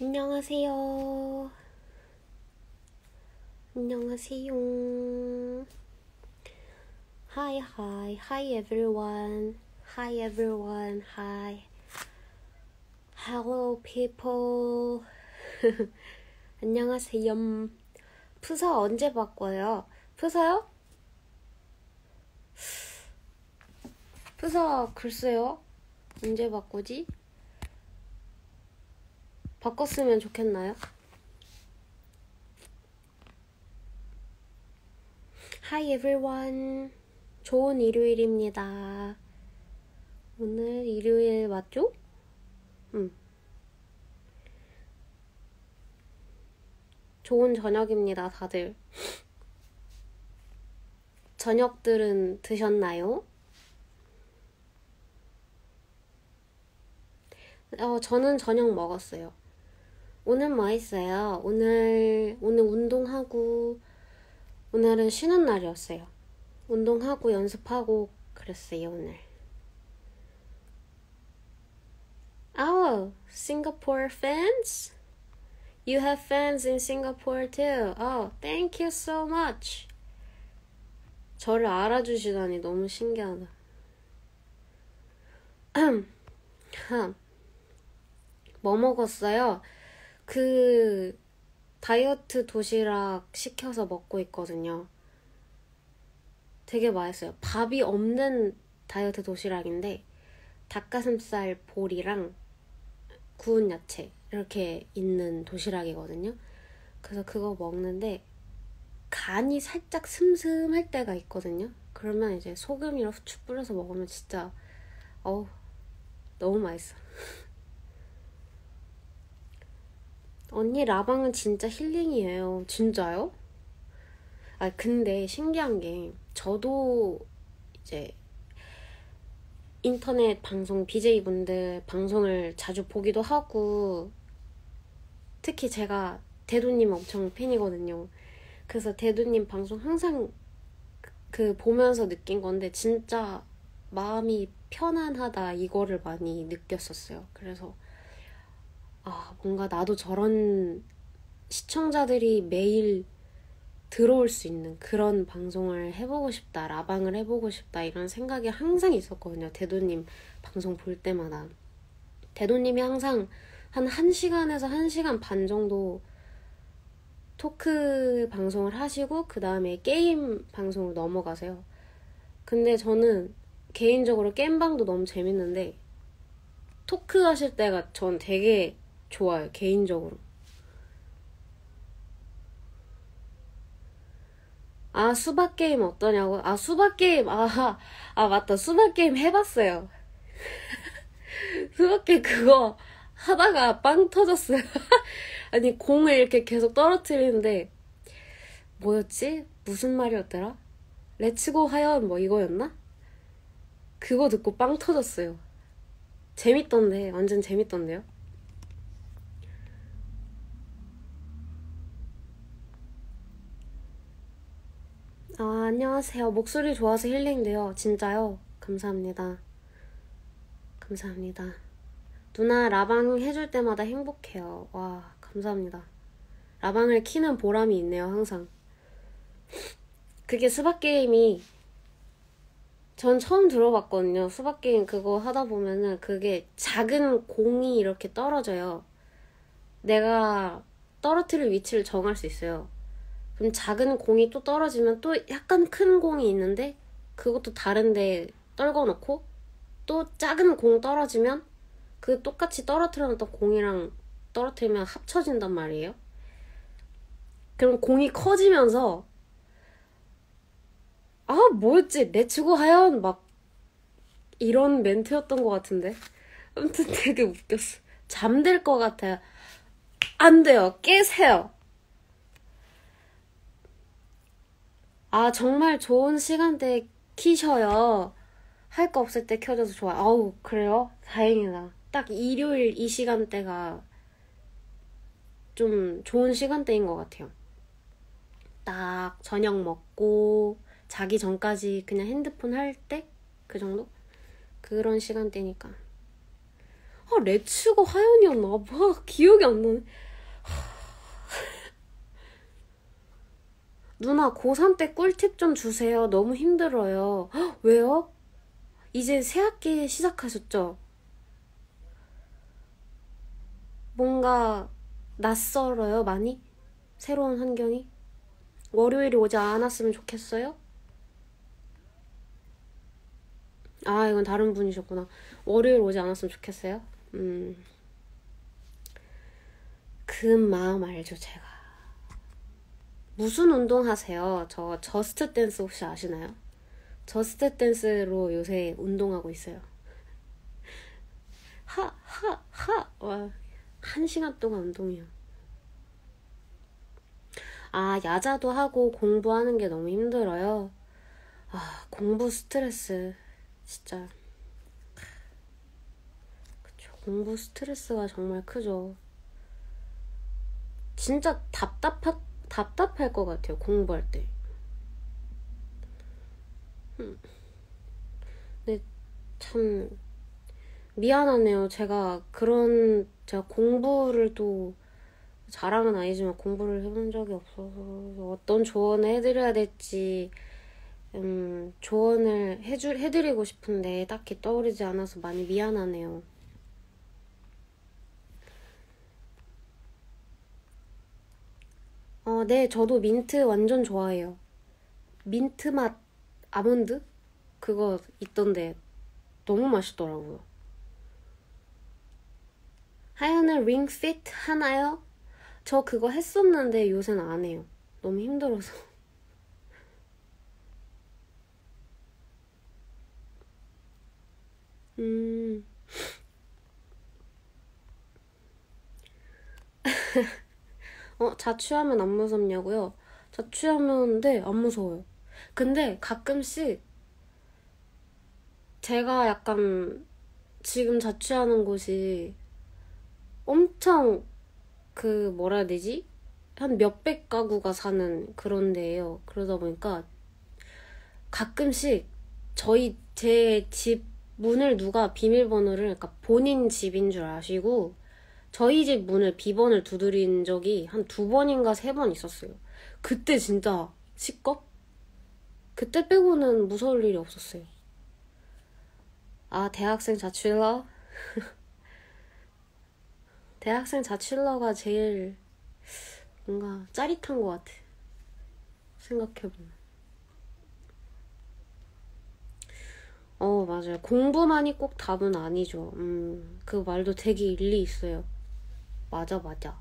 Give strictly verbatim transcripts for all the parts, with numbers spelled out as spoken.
안녕하세요. 안녕하세요. Hi, hi, hi everyone. Hi everyone. Hi. Hello people. 안녕하세요. 푸사 언제 바꿔요? 푸사요? 푸사 글쎄요. 언제 바꾸지? 바꿨으면 좋겠나요? Hi everyone. 좋은 일요일입니다. 오늘 일요일 맞죠? 응. 좋은 저녁입니다, 다들. 저녁들은 드셨나요? 어, 저는 저녁 먹었어요. 오늘 뭐 했어요? 오늘, 오늘 운동하고, 오늘은 쉬는 날이었어요. 운동하고 연습하고 그랬어요, 오늘. Oh, Singapore fans? You have fans in Singapore too. Oh, thank you so much. 저를 알아주시다니 너무 신기하다. 뭐 먹었어요? 그 다이어트 도시락 시켜서 먹고 있거든요. 되게 맛있어요. 밥이 없는 다이어트 도시락인데 닭가슴살 볼이랑 구운 야채 이렇게 있는 도시락이거든요. 그래서 그거 먹는데 간이 살짝 슴슴할 때가 있거든요. 그러면 이제 소금이랑 후추 뿌려서 먹으면 진짜 어우 너무 맛있어. 언니 라방은 진짜 힐링이에요. 진짜요? 아 근데 신기한 게 저도 이제 인터넷 방송 비제이분들 방송을 자주 보기도 하고 특히 제가 대도님 엄청 팬이거든요. 그래서 대도님 방송 항상 그 보면서 느낀 건데 진짜 마음이 편안하다 이거를 많이 느꼈었어요. 그래서 아 뭔가 나도 저런 시청자들이 매일 들어올 수 있는 그런 방송을 해보고 싶다, 라방을 해보고 싶다 이런 생각이 항상 있었거든요. 대도님 방송 볼 때마다. 대도님이 항상 한 1시간에서 한 시간 반 정도 토크 방송을 하시고 그 다음에 게임 방송을 넘어가세요. 근데 저는 개인적으로 게임방도 너무 재밌는데 토크 하실 때가 전 되게 좋아요. 개인적으로. 아 수박게임 어떠냐고? 아 수박게임 아, 아 맞다 수박게임 해봤어요. 수박게임 그거 하다가 빵 터졌어요. 아니 공을 이렇게 계속 떨어뜨리는데 뭐였지? 무슨 말이었더라? 렛츠고 하연 뭐 이거였나? 그거 듣고 빵 터졌어요. 재밌던데 완전 재밌던데요? 아 안녕하세요. 목소리 좋아서 힐링돼요. 진짜요? 감사합니다. 감사합니다. 누나 라방 해줄 때마다 행복해요. 와 감사합니다. 라방을 키는 보람이 있네요. 항상. 그게 수박게임이 전 처음 들어봤거든요. 수박게임 그거 하다 보면은 그게 작은 공이 이렇게 떨어져요. 내가 떨어뜨릴 위치를 정할 수 있어요. 그럼 작은 공이 또 떨어지면 또 약간 큰 공이 있는데 그것도 다른데 떨궈 놓고 또 작은 공 떨어지면 그 똑같이 떨어뜨려 놨던 공이랑 떨어뜨리면 합쳐진단 말이에요. 그럼 공이 커지면서 아 뭐였지? 렛츠고 하연 막 이런 멘트였던 것 같은데 아무튼 되게 웃겼어. 잠들 것 같아요. 안 돼요. 깨세요. 아 정말 좋은 시간대에 키셔요. 할 거 없을 때 켜줘서 좋아요. 아우 그래요? 다행이다. 딱 일요일 이 시간대가 좀 좋은 시간대인 것 같아요. 딱 저녁 먹고 자기 전까지 그냥 핸드폰 할 때? 그 정도? 그런 시간대니까. 아, 레츠가 하연이었나? 뭐, 기억이 안 나네. 누나, 고삼 때 꿀팁 좀 주세요. 너무 힘들어요. 헉, 왜요? 이제 새학기 시작하셨죠? 뭔가 낯설어요, 많이? 새로운 환경이? 월요일이 오지 않았으면 좋겠어요? 아, 이건 다른 분이셨구나. 월요일 오지 않았으면 좋겠어요? 음, 그 마음 알죠, 제가. 무슨 운동 하세요? 저 저스트 댄스 혹시 아시나요? 저스트 댄스로 요새 운동하고 있어요. 하, 하, 하. 와, 한 시간 동안 운동이요. 아, 야자도 하고 공부하는 게 너무 힘들어요. 아, 공부 스트레스. 진짜. 그쵸. 공부 스트레스가 정말 크죠. 진짜 답답하, 답답할 것 같아요, 공부할 때. 음. 근데 참 미안하네요. 제가 그런, 제가 공부를 또 자랑은 아니지만 공부를 해본 적이 없어서 어떤 조언을 해드려야 될지 음, 조언을 해주, 해드리고 싶은데 딱히 떠오르지 않아서 많이 미안하네요. 어, 네, 저도 민트 완전 좋아해요. 민트 맛 아몬드? 그거 있던데 너무 맛있더라고요. 하연은 링핏 하나요? 저 그거 했었는데 요새는 안 해요. 너무 힘들어서. 음, 어, 자취하면 안 무섭냐고요? 자취하면, 네, 안 무서워요. 근데 가끔씩 제가 약간 지금 자취하는 곳이 엄청 그 뭐라 해야 되지? 한 몇백 가구가 사는 그런 데예요. 그러다 보니까 가끔씩 저희 제 집 문을 누가 비밀번호를, 그러니까 본인 집인 줄 아시고 저희 집 문을 비번을 두드린 적이 한 두 번인가 세 번 있었어요. 그때 진짜 시겁? 그때 빼고는 무서울 일이 없었어요. 아, 대학생 자취러? 대학생 자취러가 제일 뭔가 짜릿한 것 같아. 생각해보면. 어, 맞아요. 공부만이 꼭 답은 아니죠. 음, 그 말도 되게 일리 있어요. 맞아, 맞아.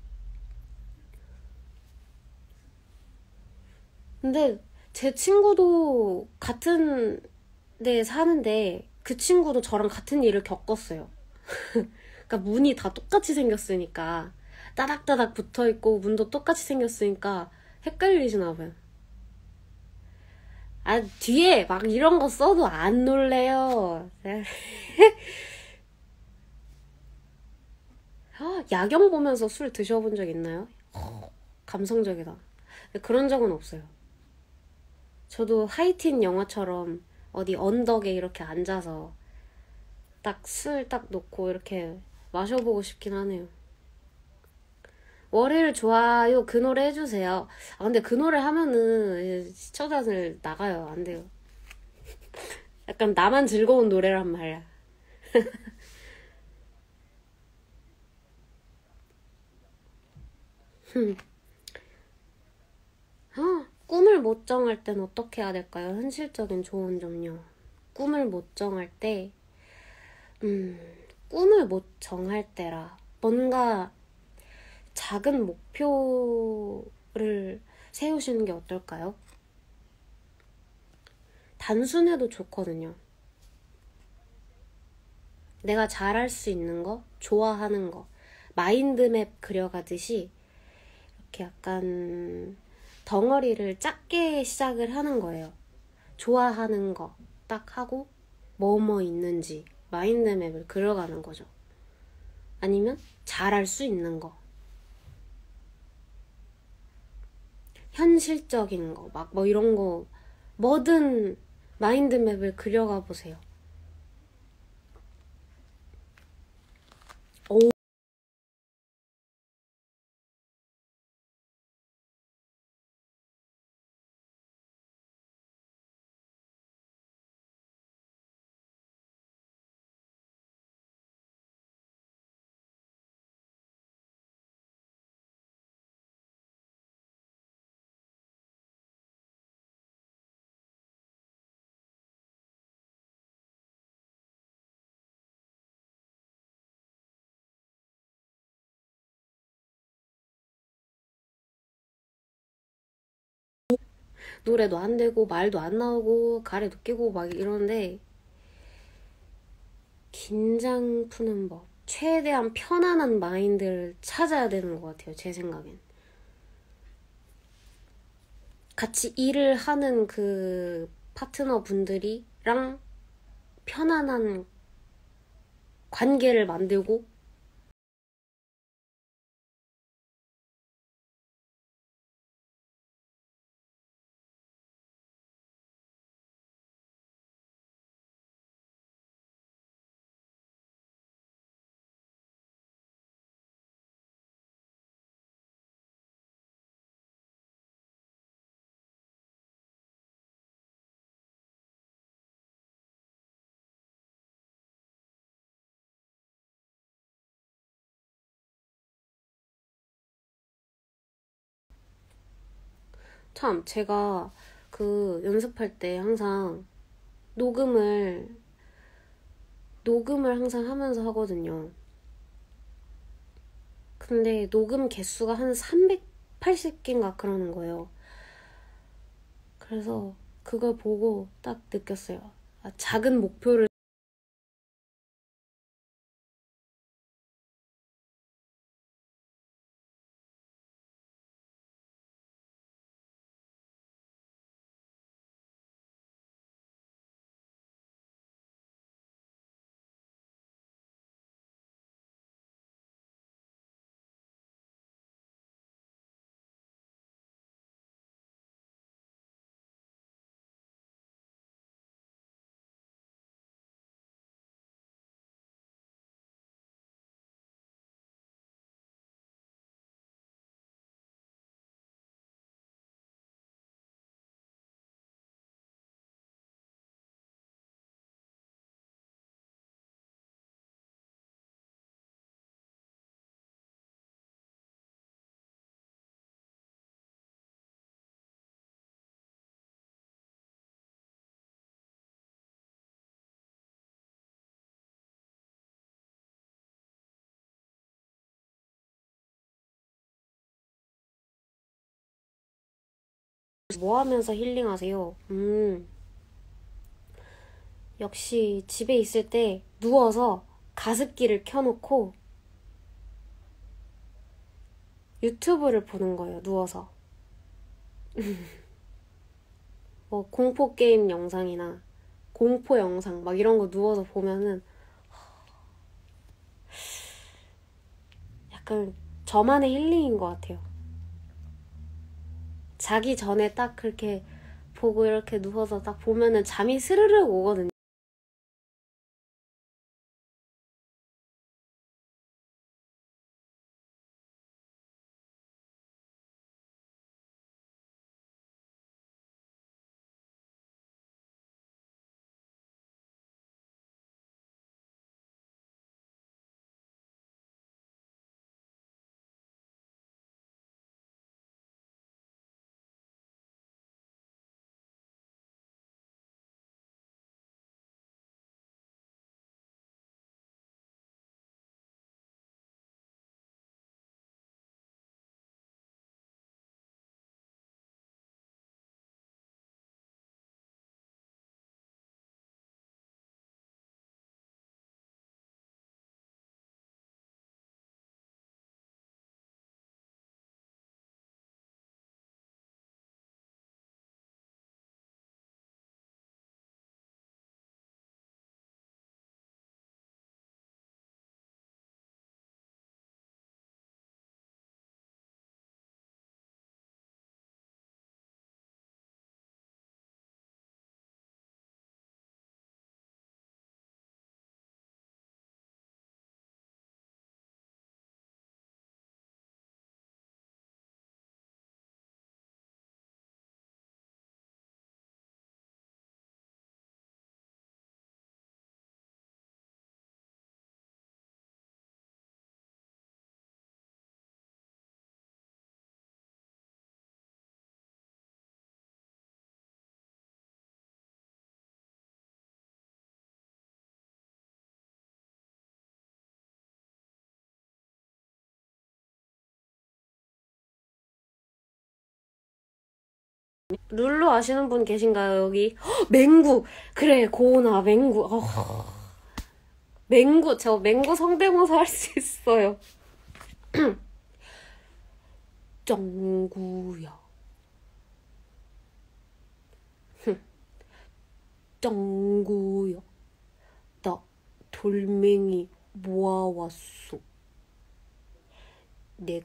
근데 제 친구도 같은 데 사는데 그 친구도 저랑 같은 일을 겪었어요. 그러니까 문이 다 똑같이 생겼으니까 따닥따닥 붙어있고 문도 똑같이 생겼으니까 헷갈리시나 봐요. 아, 뒤에 막 이런 거 써도 안 놀래요. 야경 보면서 술 드셔본 적 있나요? 감성적이다. 그런 적은 없어요. 저도 하이틴 영화처럼 어디 언덕에 이렇게 앉아서 딱 술 딱 놓고 이렇게 마셔보고 싶긴 하네요. 월요일 좋아요. 그 노래 해주세요. 아, 근데 그 노래 하면은 시청자들 나가요. 안 돼요. 약간 나만 즐거운 노래란 말이야. 아, 꿈을 못 정할 땐 어떻게 해야 될까요? 현실적인 조언 좀요. 꿈을 못 정할 때, 음, 꿈을 못 정할 때라. 뭔가 작은 목표를 세우시는 게 어떨까요? 단순해도 좋거든요. 내가 잘할 수 있는 거, 좋아하는 거, 마인드맵 그려가듯이 이렇게 약간 덩어리를 작게 시작을 하는 거예요. 좋아하는 거 딱 하고 뭐뭐 있는지 마인드맵을 그려가는 거죠. 아니면 잘할 수 있는 거, 현실적인 거, 막 뭐 이런 거 뭐든 마인드맵을 그려가 보세요. 노래도 안 되고 말도 안 나오고 가래도 끼고 막 이러는데 긴장 푸는 법, 최대한 편안한 마인드를 찾아야 되는 것 같아요. 제 생각엔. 같이 일을 하는 그 파트너 분들이랑 편안한 관계를 만들고 참 제가 그 연습할 때 항상 녹음을 녹음을 항상 하면서 하거든요. 근데 녹음 개수가 한 삼백팔십 개인가 그러는 거예요. 그래서 그걸 보고 딱 느꼈어요. 아, 작은 목표를 뭐 하면서 힐링하세요? 음, 역시 집에 있을 때 누워서 가습기를 켜놓고 유튜브를 보는 거예요. 누워서. 뭐 공포 게임 영상이나 공포 영상 막 이런 거 누워서 보면은 약간 저만의 힐링인 것 같아요. 자기 전에 딱 그렇게 보고 이렇게 누워서 딱 보면은 잠이 스르륵 오거든요. 룰루 아시는 분 계신가요, 여기? 헉, 맹구! 그래, 고은아, 맹구. 어, 맹구, 저 맹구 성대모사 할 수 있어요. 쩡구야. 쩡구야. 나 돌멩이 모아왔어. 내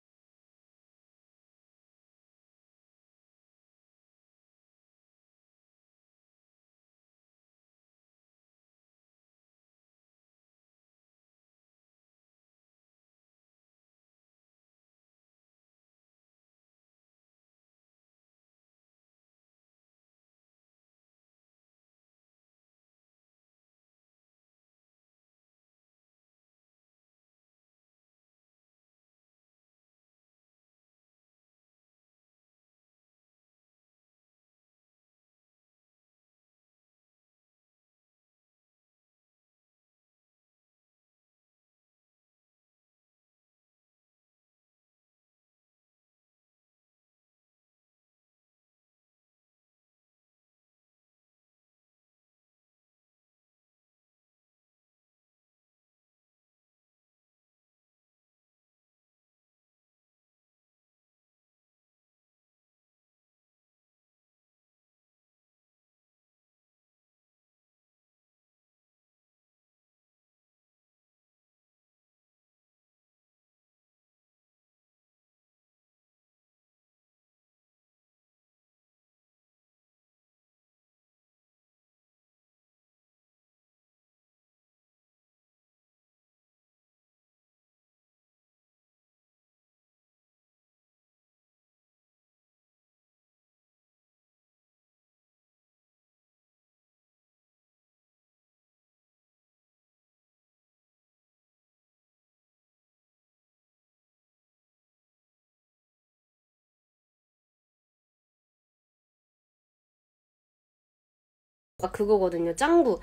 아, 그거거든요. 짱구.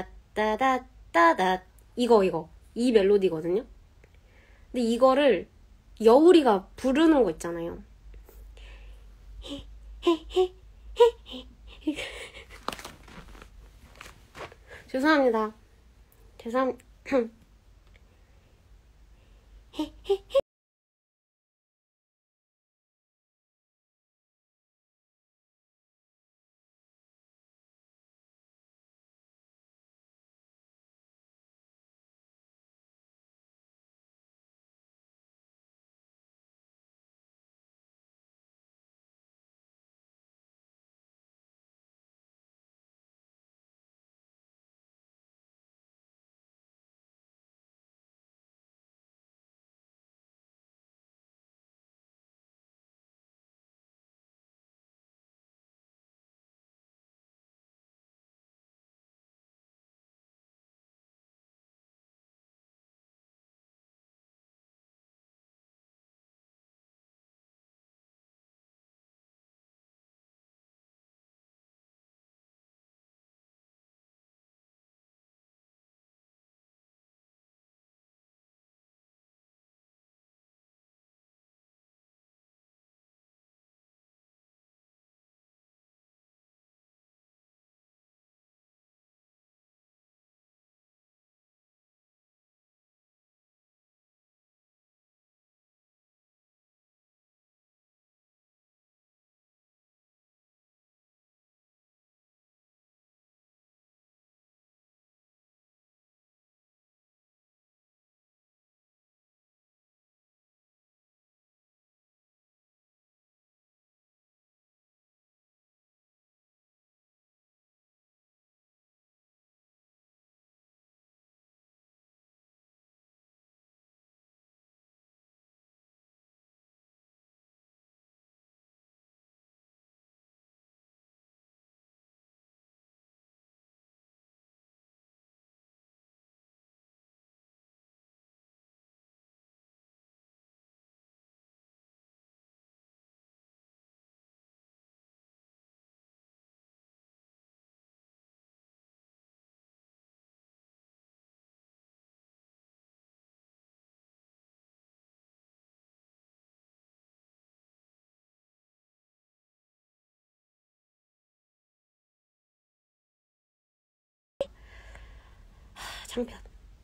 따따다따다. 이거, 이거. 이 멜로디거든요. 근데 이거를 여울이가 부르는 거 있잖아요. 죄송합니다. 죄송, 상편.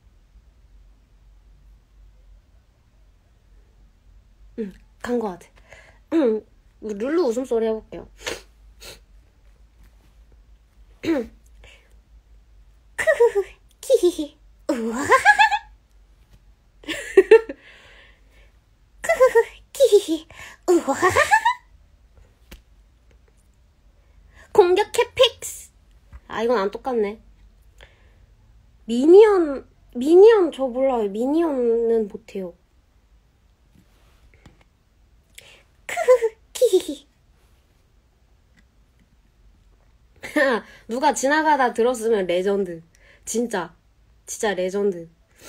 응, 간 거 같아. 응, 룰루 웃음소리 해볼게요. 크흐흐, 키히히, 우와. 크흐흐, 키히히, 우와. 공격해 픽스. 아, 이건 안 똑같네. 미니언, 미니언 저 몰라요. 미니언은 못해요. 크흐흐, 키히히. 누가 지나가다 들었으면 레전드. 진짜 진짜 레전드.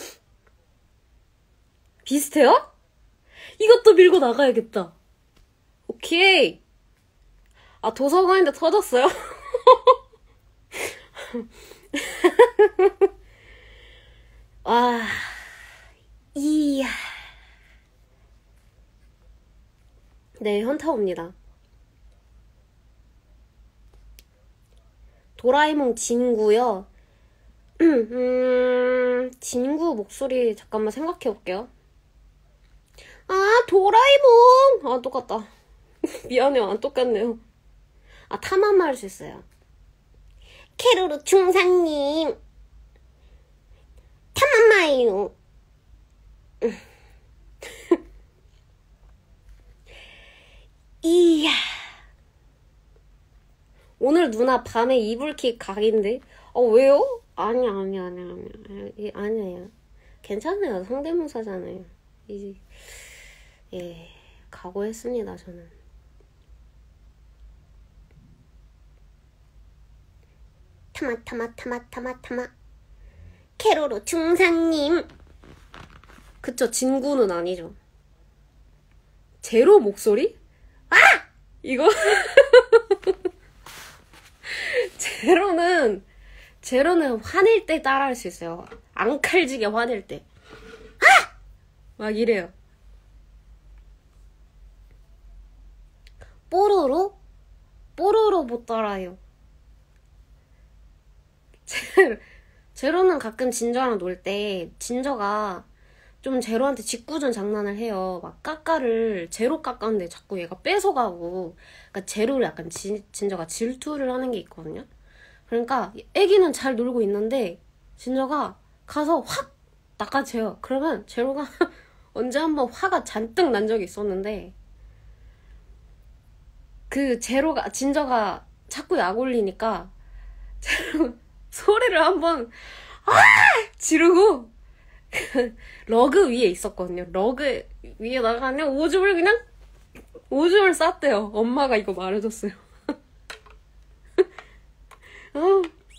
비슷해요? 이것도 밀고 나가야겠다. 오케이. 아, 도서관인데 터졌어요? 와, 이야. 네, 현타 옵니다. 도라에몽 진구요. 음, 진구 목소리 잠깐만 생각해볼게요. 아, 도라에몽! 아, 똑같다. 미안해요, 안 똑같네요. 아, 타마마 할 수 있어요. 캐로로 중상님, 타마마예요. 이야. 오늘 누나 밤에 이불킥 각인데? 어, 왜요? 아니, 아니, 아니, 아니. 아니에요. 괜찮아요. 성대모사잖아요. 이제, 예, 각오했습니다, 저는. 타마, 타마, 타마, 타마, 타마. 캐로로 중상님. 그쵸, 진구는 아니죠. 제로 목소리? 아! 이거? 제로는, 제로는 화낼 때 따라할 수 있어요. 앙칼지게 화낼 때. 아! 막 이래요. 뽀로로? 뽀로로 못 따라해요. 제로, 제로는 가끔 진저랑 놀 때 진저가 좀 제로한테 짓궂은 장난을 해요. 막 까까를 제로 깎았는데 자꾸 얘가 뺏어가고, 그러니까 제로를 약간 진, 진저가 질투를 하는 게 있거든요. 그러니까 애기는 잘 놀고 있는데 진저가 가서 확 낚아채요. 그러면 제로가 언제 한번 화가 잔뜩 난 적이 있었는데, 그 제로가 진저가 자꾸 약 올리니까 제로 소리를 한번 아! 지르고 러그 위에 있었거든요. 러그 위에다가 그냥 오줌을 그냥 오줌을 쌌대요. 엄마가 이거 말해줬어요. 어.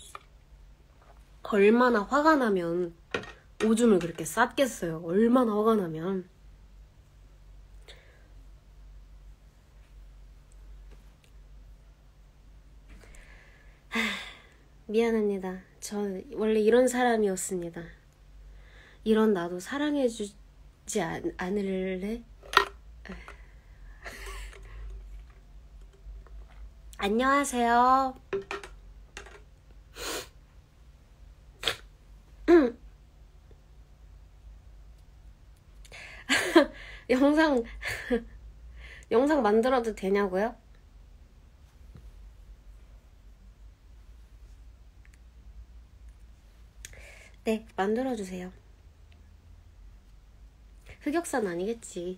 얼마나 화가 나면 오줌을 그렇게 쌌겠어요. 얼마나 화가 나면. 하, 미안합니다. 저 원래 이런 사람이었습니다. 이런 나도 사랑해주지 않, 않을래? 안녕하세요. 영상 영상 만들어도 되냐고요? 네, 만들어주세요. 흑역사는 아니겠지.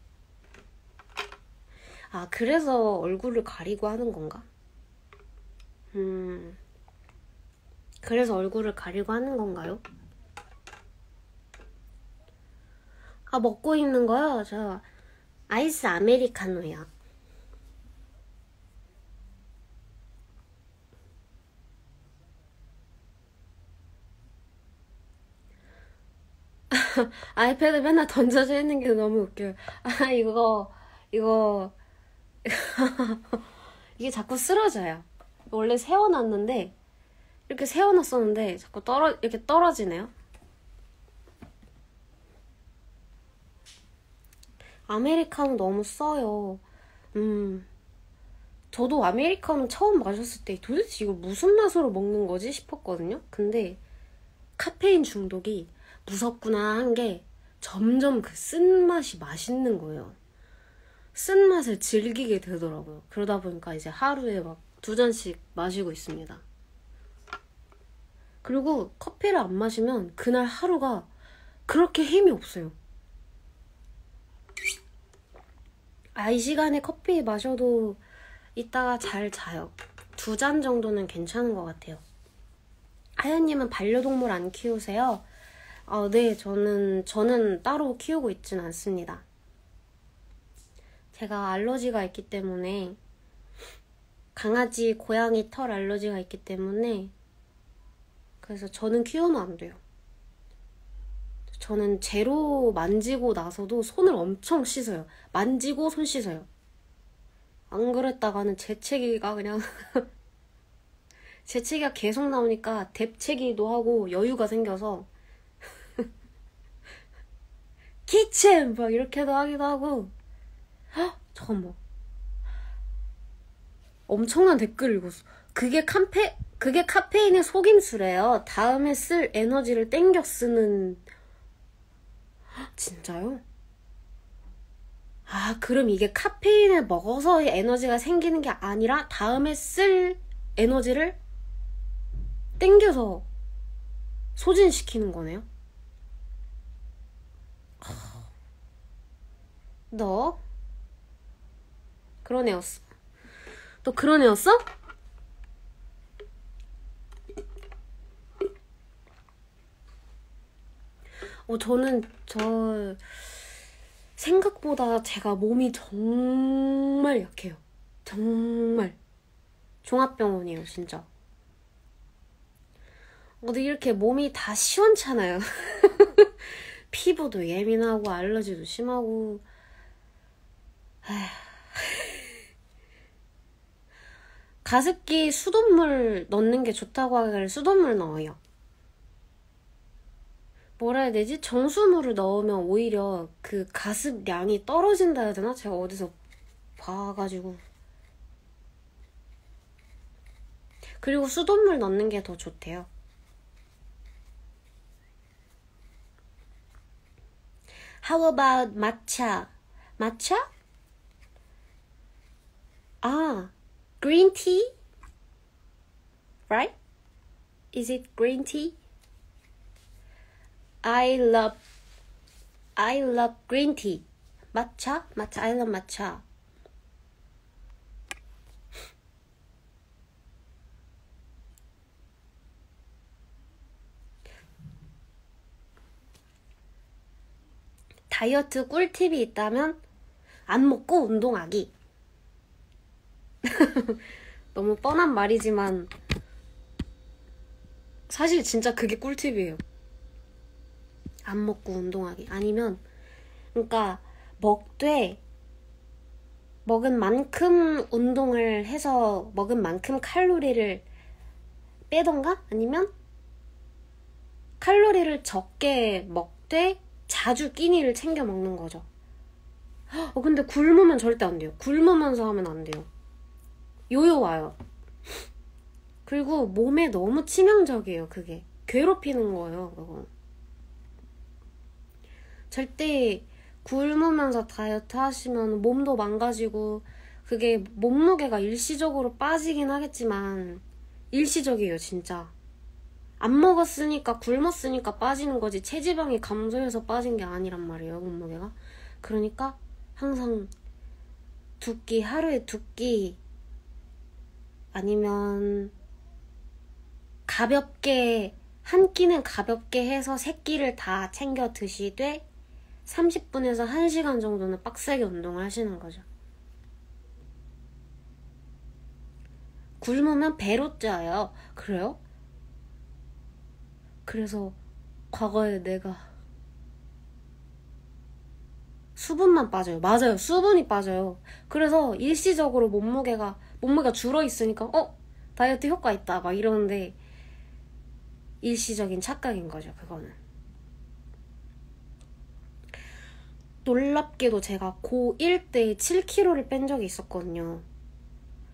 아, 그래서 얼굴을 가리고 하는 건가? 음, 그래서 얼굴을 가리고 하는 건가요? 아, 먹고 있는 거요? 저 아이스 아메리카노요. 아이패드 맨날 던져져 있는 게 너무 웃겨요. 아, 이거 이거 이게 자꾸 쓰러져요. 원래 세워놨는데, 이렇게 세워놨었는데 자꾸 떨어 이렇게 떨어지네요. 아메리카노 너무 써요. 음, 저도 아메리카노 처음 마셨을 때 도대체 이거 무슨 맛으로 먹는 거지 싶었거든요. 근데 카페인 중독이 무섭구나 한 게 점점 그 쓴맛이 맛있는 거예요. 쓴맛을 즐기게 되더라고요. 그러다 보니까 이제 하루에 막 두 잔씩 마시고 있습니다. 그리고 커피를 안 마시면 그날 하루가 그렇게 힘이 없어요. 아, 이 시간에 커피 마셔도 이따가 잘 자요. 두 잔 정도는 괜찮은 것 같아요. 하연님은 반려동물 안 키우세요? 아, 네, 저는, 저는 따로 키우고 있진 않습니다. 제가 알러지가 있기 때문에, 강아지, 고양이 털 알러지가 있기 때문에, 그래서 저는 키우면 안 돼요. 저는 제로 만지고 나서도 손을 엄청 씻어요. 만지고 손 씻어요. 안 그랬다가는 재채기가 그냥 재채기가 계속 나오니까 뎁채기도 하고 여유가 생겨서 키친! 막 이렇게도 하기도 하고. 헉, 잠깐만. 엄청난 댓글 읽었어. 그게 카페, 그게 카페인의 속임수래요. 다음에 쓸 에너지를 땡겨 쓰는. 헉, 진짜요? 아, 그럼 이게 카페인을 먹어서 에너지가 생기는 게 아니라 다음에 쓸 에너지를 땡겨서 소진시키는 거네요? 너? 그런 애였어. 너 그런 애였어? 어, 저는, 저, 생각보다 제가 몸이 정말 약해요. 정말. 종합병원이에요, 진짜. 근데 이렇게 몸이 다 시원찮아요. 피부도 예민하고, 알러지도 심하고. 에휴. 가습기 수돗물 넣는 게 좋다고 하길래 수돗물 넣어요. 뭐라 해야 되지? 정수물을 넣으면 오히려 그 가습량이 떨어진다 해야 되나? 제가 어디서 봐가지고. 그리고 수돗물 넣는 게 더 좋대요. How about matcha? matcha? 아, green tea? Right? Is it green tea? I love, I love green tea. matcha? matcha, I love matcha. 다이어트 꿀팁이 있다면 안 먹고 운동하기. 너무 뻔한 말이지만 사실 진짜 그게 꿀팁이에요. 안 먹고 운동하기. 아니면 그러니까 먹되 먹은 만큼 운동을 해서 먹은 만큼 칼로리를 빼던가 아니면 칼로리를 적게 먹되 자주 끼니를 챙겨 먹는 거죠. 어, 근데 굶으면 절대 안 돼요. 굶으면서 하면 안 돼요. 요요 와요. 그리고 몸에 너무 치명적이에요, 그게. 괴롭히는 거예요, 그거. 절대 굶으면서 다이어트 하시면 몸도 망가지고, 그게 몸무게가 일시적으로 빠지긴 하겠지만, 일시적이에요, 진짜. 안 먹었으니까, 굶었으니까 빠지는 거지, 체지방이 감소해서 빠진 게 아니란 말이에요, 몸무게가. 그러니까, 항상 두 끼, 하루에 두 끼, 아니면 가볍게 한 끼는 가볍게 해서 세 끼를 다 챙겨 드시되 삼십 분에서 한 시간 정도는 빡세게 운동을 하시는 거죠. 굶으면 배로 쪄요. 그래요? 그래서 과거에 내가 수분만 빠져요. 맞아요. 수분이 빠져요. 그래서 일시적으로 몸무게가 몸무게가 줄어 있으니까 어? 다이어트 효과 있다 막 이러는데 일시적인 착각인 거죠. 그거는. 놀랍게도 제가 고일 때 칠 킬로그램을 뺀 적이 있었거든요.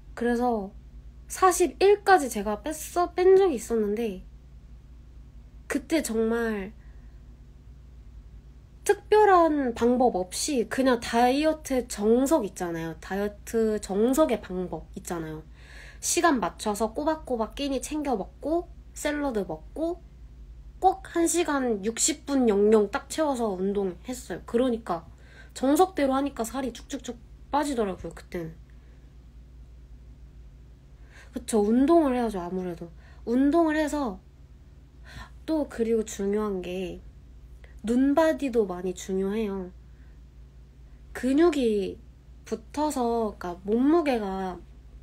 그래서 사십일까지 제가 뺐어 뺀 적이 있었는데 그때 정말 특별한 방법 없이 그냥 다이어트 정석 있잖아요. 다이어트 정석의 방법 있잖아요. 시간 맞춰서 꼬박꼬박 끼니 챙겨 먹고 샐러드 먹고 꼭 한 시간 육십 분 영영 딱 채워서 운동했어요. 그러니까 정석대로 하니까 살이 쭉쭉쭉 빠지더라고요. 그때는. 그쵸. 운동을 해야죠. 아무래도 운동을 해서. 또 그리고 중요한 게 눈바디도 많이 중요해요. 근육이 붙어서, 그러니까 몸무게가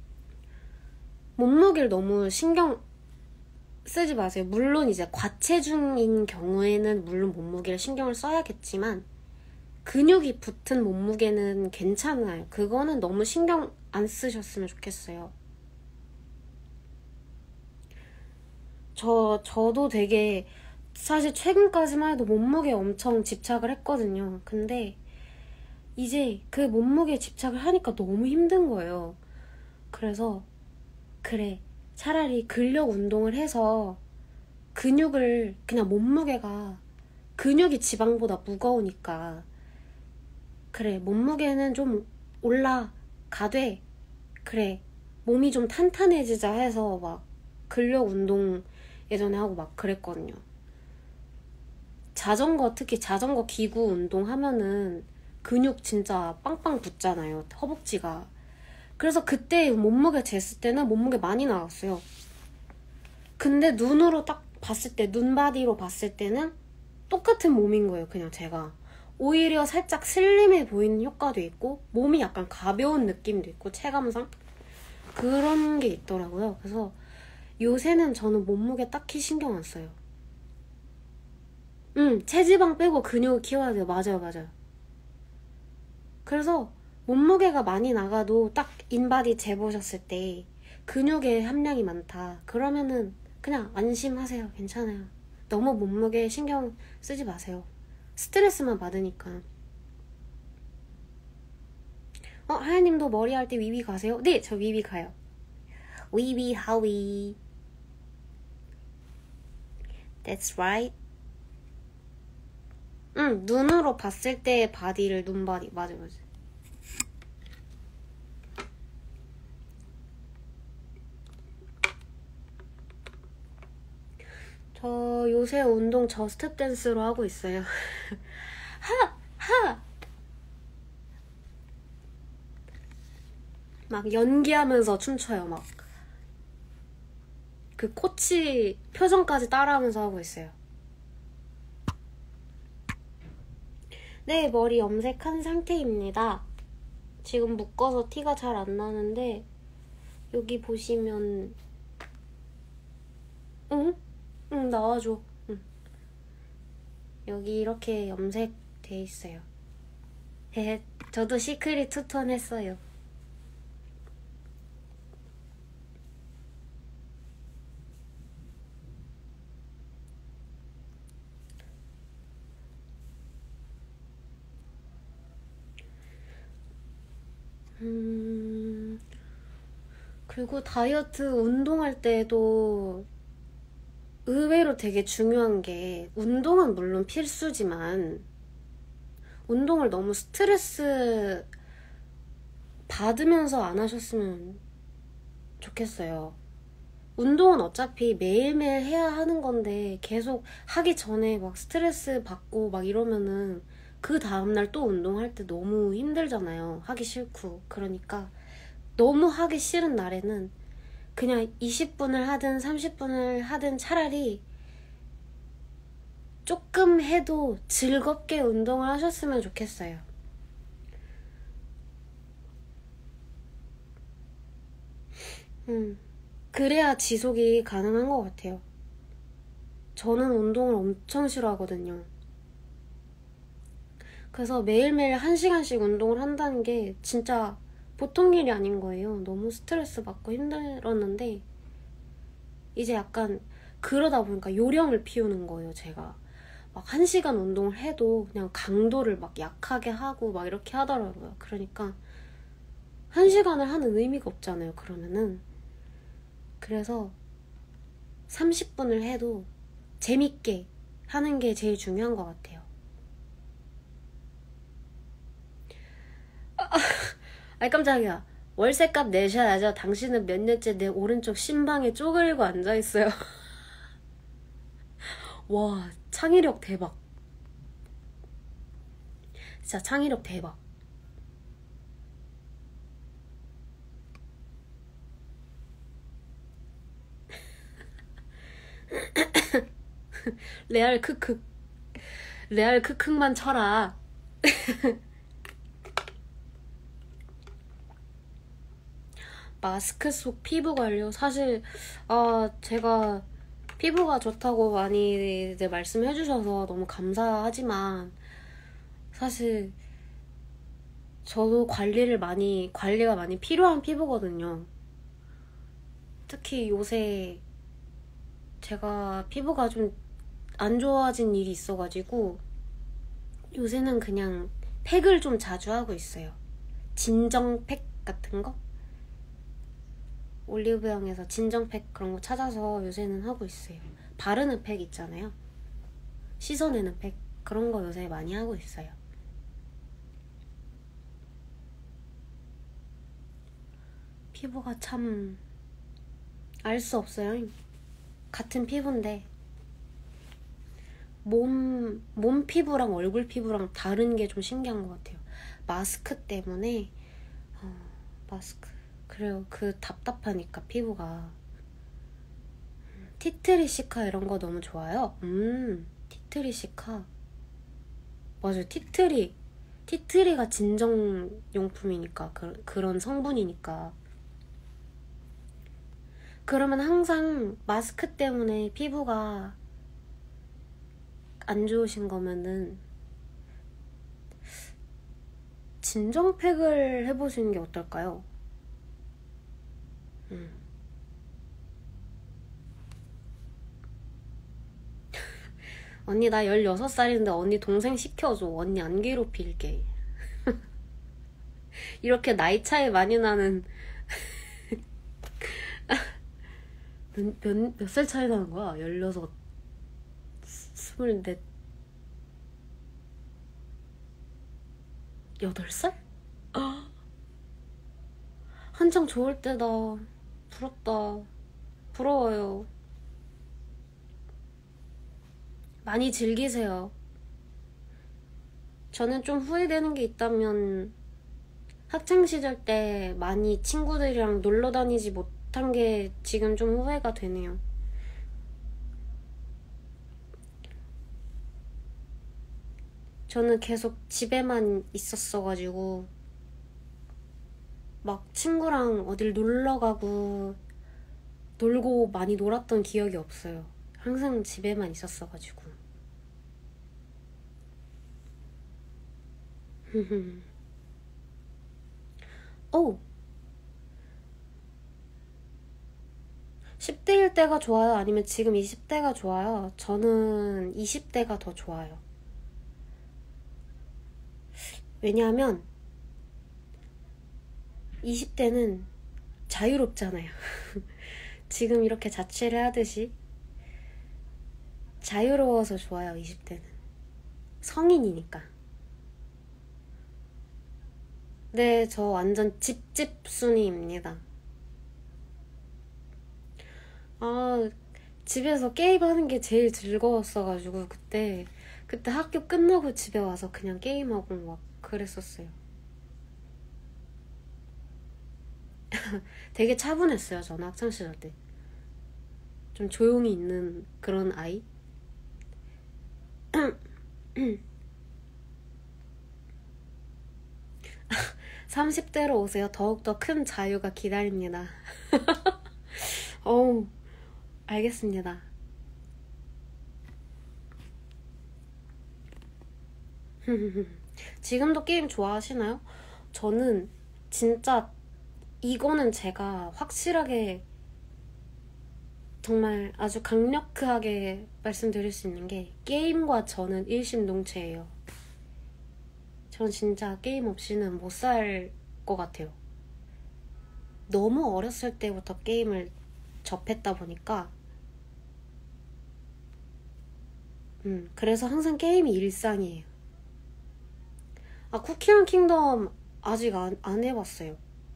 몸무게를 너무 신경 쓰지 마세요. 물론 이제 과체중인 경우에는 물론 몸무게를 신경을 써야겠지만 근육이 붙은 몸무게는 괜찮아요. 그거는 너무 신경 안 쓰셨으면 좋겠어요. 저, 저도 되게 사실 최근까지만 해도 몸무게에 엄청 집착을 했거든요. 근데 이제 그 몸무게에 집착을 하니까 너무 힘든 거예요. 그래서 그래, 차라리 근력 운동을 해서 근육을, 그냥 몸무게가 근육이 지방보다 무거우니까 그래, 몸무게는 좀 올라가되 그래, 몸이 좀 탄탄해지자 해서 막 근력 운동 예전에 하고 막 그랬거든요. 자전거, 특히 자전거 기구 운동하면은 근육 진짜 빵빵 붙잖아요. 허벅지가. 그래서 그때 몸무게 쟀을 때는 몸무게 많이 나왔어요. 근데 눈으로 딱 봤을 때, 눈바디로 봤을 때는 똑같은 몸인 거예요. 그냥 제가. 오히려 살짝 슬림해 보이는 효과도 있고 몸이 약간 가벼운 느낌도 있고 체감상 그런 게 있더라고요. 그래서 요새는 저는 몸무게 딱히 신경 안 써요. 응, 체지방 빼고 근육을 키워야 돼요. 맞아요, 맞아요. 그래서 몸무게가 많이 나가도 딱 인바디 재보셨을 때 근육의 함량이 많다. 그러면은 그냥 안심하세요. 괜찮아요. 너무 몸무게에 신경 쓰지 마세요. 스트레스만 받으니까. 어, 하야님도 머리 할 때 위위 가세요? 네, 저 위위 가요. 위위 하위. That's right. 응, 눈으로 봤을 때 바디를 눈바디. 맞아, 맞아. 저 요새 운동 저 스텝 댄스로 하고 있어요. 하! 하! 막 연기하면서 춤춰요. 막 그 코치 표정까지 따라하면서 하고 있어요. 네, 머리 염색한 상태입니다. 지금 묶어서 티가 잘 안 나는데 여기 보시면 응? 응, 나와줘. 응. 여기 이렇게 염색돼 있어요. 헤헤, 저도 시크릿 투톤 했어요. 음... 그리고 다이어트 운동할 때도 의외로 되게 중요한 게 운동은 물론 필수지만 운동을 너무 스트레스 받으면서 안 하셨으면 좋겠어요. 운동은 어차피 매일매일 해야 하는 건데 계속 하기 전에 막 스트레스 받고 막 이러면은 그 다음날 또 운동할 때 너무 힘들잖아요. 하기 싫고. 그러니까 너무 하기 싫은 날에는 그냥 이십 분을 하든 삼십 분을 하든 차라리 조금 해도 즐겁게 운동을 하셨으면 좋겠어요. 음, 그래야 지속이 가능한 것 같아요. 저는 운동을 엄청 싫어하거든요. 그래서 매일매일 한 시간씩 운동을 한다는 게 진짜 보통 일이 아닌 거예요. 너무 스트레스 받고 힘들었는데 이제 약간 그러다 보니까 요령을 피우는 거예요. 제가 막 한 시간 운동을 해도 그냥 강도를 막 약하게 하고 막 이렇게 하더라고요. 그러니까 한 시간을 하는 의미가 없잖아요. 그러면은 그래서 삼십 분을 해도 재밌게 하는 게 제일 중요한 것 같아요. 아이 깜짝이야. 월세값 내셔야죠. 당신은 몇 년째 내 오른쪽 신방에 쪼그리고 앉아있어요. 와, 창의력 대박. 진짜 창의력 대박. 레알 크크. 레알 크크만 쳐라. 마스크 속 피부 관리요? 사실 아 제가 피부가 좋다고 많이들 말씀해주셔서 너무 감사하지만 사실 저도 관리를 많이 관리가 많이 필요한 피부거든요. 특히 요새 제가 피부가 좀 안 좋아진 일이 있어가지고 요새는 그냥 팩을 좀 자주 하고 있어요. 진정팩 같은 거? 올리브영에서 진정팩 그런 거 찾아서 요새는 하고 있어요. 바르는 팩 있잖아요. 씻어내는 팩 그런 거 요새 많이 하고 있어요. 피부가 참 알 수 없어요. 같은 피부인데 몸, 몸 피부랑 얼굴 피부랑 다른 게 좀 신기한 것 같아요. 마스크 때문에 어, 마스크 그래요. 그 답답하니까 피부가. 티트리시카 이런 거 너무 좋아요. 음 티트리시카 맞아요. 티트리 티트리가 진정용품이니까 그, 그런 성분이니까. 그러면 항상 마스크 때문에 피부가 안 좋으신 거면은 진정팩을 해보시는 게 어떨까요? 음. 언니 나 열여섯 살인데 언니 동생 시켜줘. 언니 안 괴롭힐게. 이렇게 나이 차이 많이 나는 몇, 몇, 몇 살 차이 나는 거야? 열여섯, 스물넷, 여덟 살? 한창 좋을 때다. 부럽다. 부러워요. 많이 즐기세요. 저는 좀 후회되는 게 있다면 학창시절 때 많이 친구들이랑 놀러 다니지 못한 게 지금 좀 후회가 되네요. 저는 계속 집에만 있었어가지고 막 친구랑 어딜 놀러 가고 놀고 많이 놀았던 기억이 없어요. 항상 집에만 있었어가지고. 오! 십 대일 때가 좋아요? 아니면 지금 이십 대가 좋아요? 저는 이십 대가 더 좋아요. 왜냐하면 이십 대는 자유롭잖아요. 지금 이렇게 자취를 하듯이 자유로워서 좋아요. 이십 대는 성인이니까. 네, 저 완전 집집순이입니다. 아, 집에서 게임하는 게 제일 즐거웠어가지고 그때 그때 학교 끝나고 집에 와서 그냥 게임하고 막 그랬었어요. 되게 차분했어요. 저는 학창시절 때 좀 조용히 있는 그런 아이. 삼십 대로 오세요. 더욱더 큰 자유가 기다립니다. 어우, 알겠습니다. 지금도 게임 좋아하시나요? 저는 진짜 이거는 제가 확실하게 정말 아주 강력하게 말씀드릴 수 있는 게 게임과 저는 일심동체예요. 전 진짜 게임 없이는 못 살 것 같아요. 너무 어렸을 때부터 게임을 접했다 보니까 음, 그래서 항상 게임이 일상이에요. 아, 쿠키랑 킹덤 아직 안, 안 해봤어요.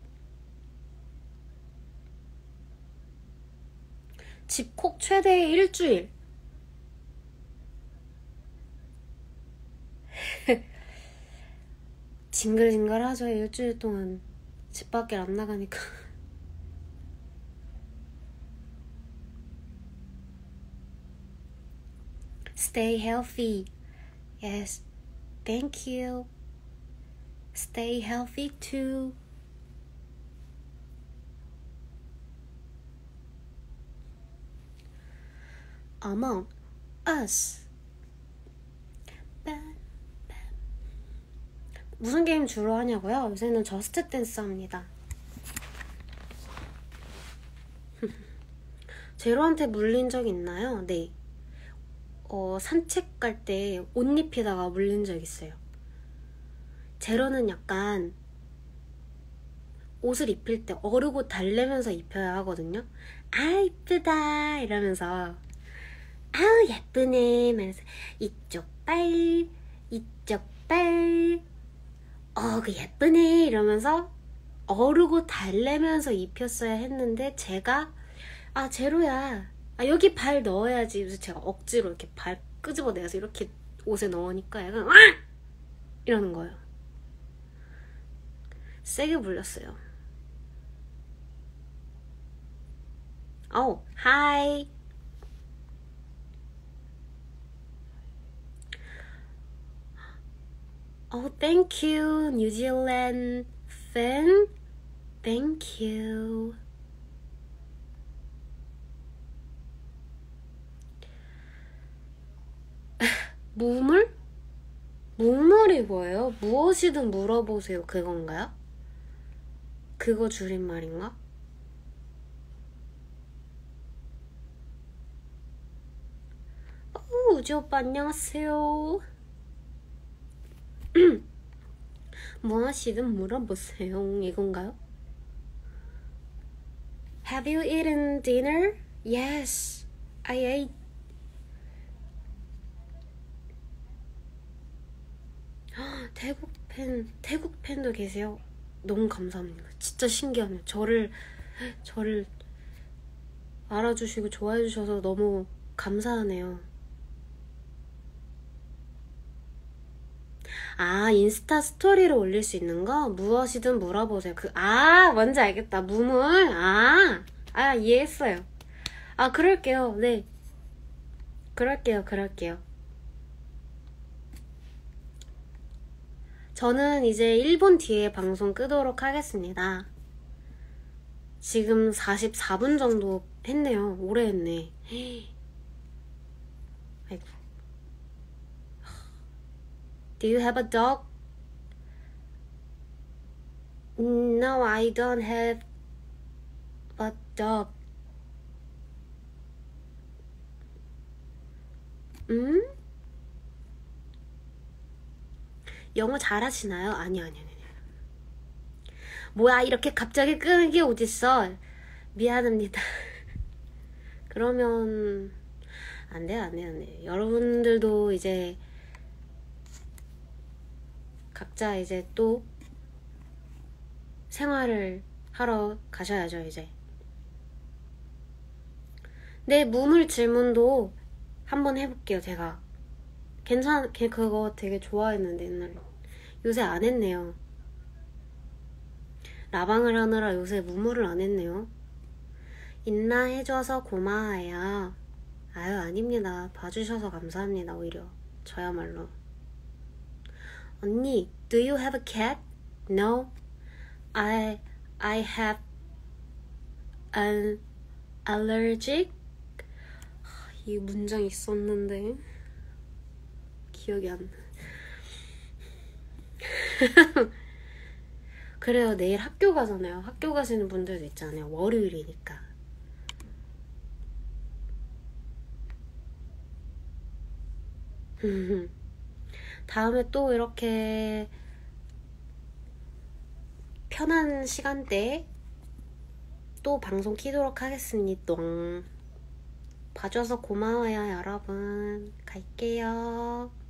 집콕 최대 일주일. 징글징글하죠. 일주일 동안 집 밖에 안 나가니까. Stay healthy. Yes, thank you. Stay healthy too. Among Us. 무슨 게임 주로 하냐고요? 요새는 저스트 댄스 합니다. 제로한테 물린 적 있나요? 네. 어, 산책 갈 때 옷 입히다가 물린 적 있어요. 제로는 약간 옷을 입힐 때 어르고 달래면서 입혀야 하거든요. 아, 이쁘다 이러면서 아우 예쁘네 하면서 이쪽 발 이쪽 발 어그 예쁘네 이러면서 어르고 달래면서 입혔어야 했는데 제가 아 제로야 아 여기 발 넣어야지. 그래서 제가 억지로 이렇게 발 끄집어내서 이렇게 옷에 넣으니까 약간 와! 이러는 거예요. 세게 물렸어요. 어, 하이. Oh, thank you, New Zealand fan. Thank you. 무물? 무물이 뭐예요? 무엇이든 물어보세요. 그건가요? 그거 줄임말인가? 오, 우지 오빠 안녕하세요. 무엇이든 물어보세요. 이건가요? Have you eaten dinner? Yes, I ate. 태국 팬, 태국 팬도 계세요? 너무 감사합니다. 진짜 신기하네요. 저를, 저를 알아주시고 좋아해주셔서 너무 감사하네요. 아, 인스타 스토리를 올릴 수 있는 거? 무엇이든 물어보세요. 그, 아, 뭔지 알겠다. 무물? 아, 아, 이해했어요. 아, 그럴게요. 네. 그럴게요, 그럴게요. 저는 이제 일 분 뒤에 방송 끄도록 하겠습니다. 지금 사십사 분 정도 했네요. 오래 했네. 아이고. Do you have a dog? No, I don't have a dog. 음? 영어 잘하시나요? 아니요, 아니요, 아니요. 뭐야, 이렇게 갑자기 끄는 게 어딨어? 미안합니다. 그러면 안 돼요, 안 돼요, 안 돼요. 여러분들도 이제 각자 이제 또 생활을 하러 가셔야죠, 이제. 네, 무물 질문도 한번 해볼게요, 제가. 괜찮, 걔 그거 되게 좋아했는데, 옛날에. 요새 안 했네요. 라방을 하느라 요새 무물을 안 했네요. 있나 해줘서 고마워요. 아유, 아닙니다. 봐주셔서 감사합니다, 오히려. 저야말로. 언니, do you have a cat? No. I, I have an allergic? 이 문장 있었는데 기억이 안 나. 그래요, 내일 학교 가잖아요. 학교 가시는 분들도 있잖아요. 월요일이니까. 다음에 또 이렇게 편한 시간대에 또 방송 키도록 하겠습니다. 봐줘서 고마워요, 여러분. 갈게요.